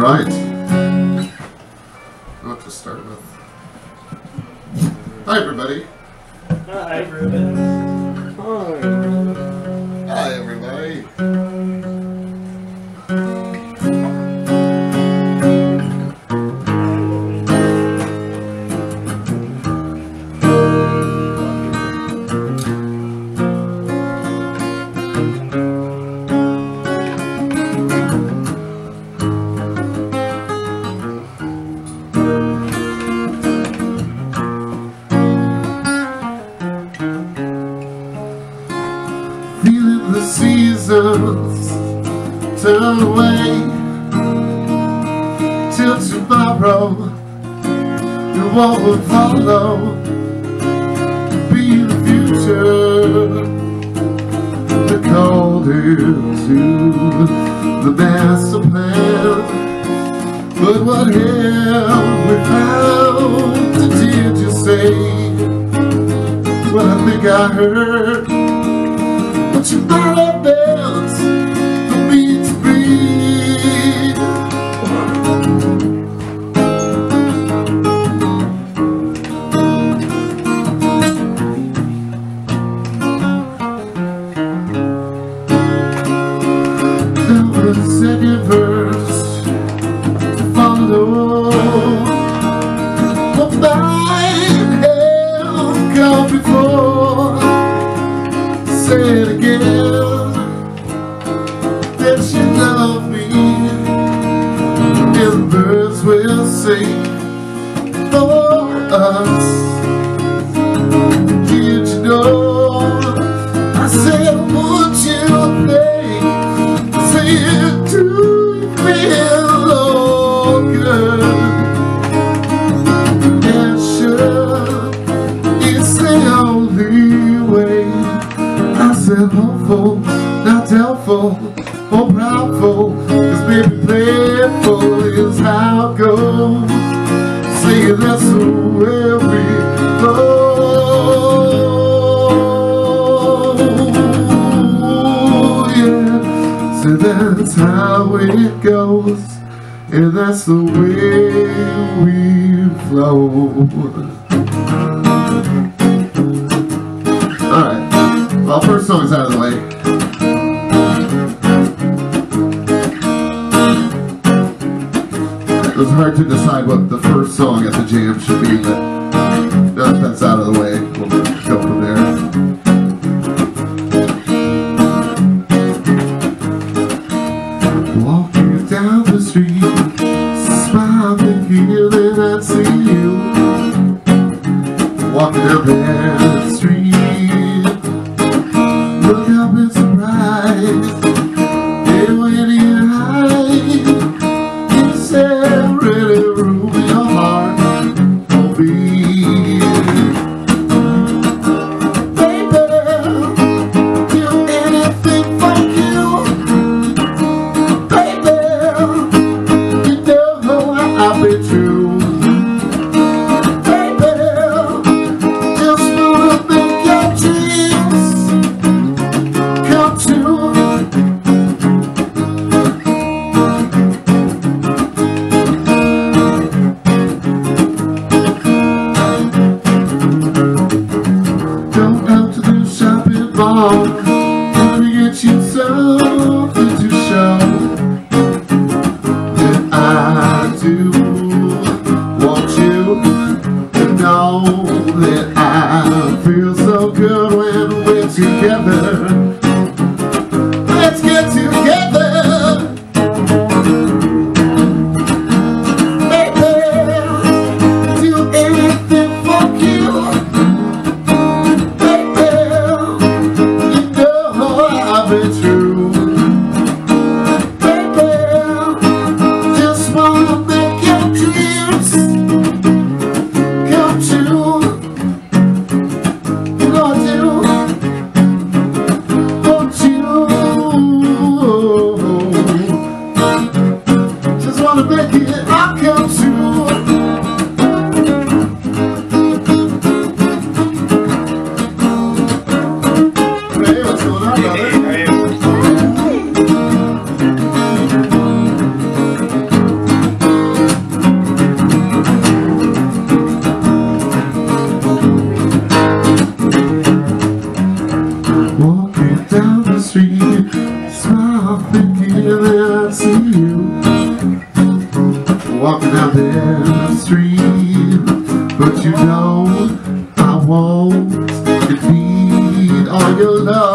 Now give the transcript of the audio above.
right. What to start with? Hi, everybody. Hi, Reuben. Hi. Hi, everybody. Feeling the seasons turn away till tomorrow, and what will follow be the future, according to the master plan. But what have we found? Did you say what I think I heard? What you might have meant for me to be. Now the second verse to follow, but mine have come before. Say it again, that you love me, and the birds will sing for us. Did you know? I said, would you think? Say it, do you feel all good? And sure, it's the only way. I said hopeful, not doubtful, or proudful, 'cause baby playful is how it goes. Say that's the way we go. Yeah, say that's how it goes, and that's the way we flow. Alright. Well, first song's out of the way. It was hard to decide what the first song at the jam should be, but now that that's out of the way, we'll go from there. Walking down the street, smiling, feeling I'd see you. Walking down that street, look up in surprise, and when you hide, you said, really rule your heart for me. Baby, do anything for you. Baby, you know I'll be true. Baby, just I see you walking down the street, but you know I won't defeat all your love.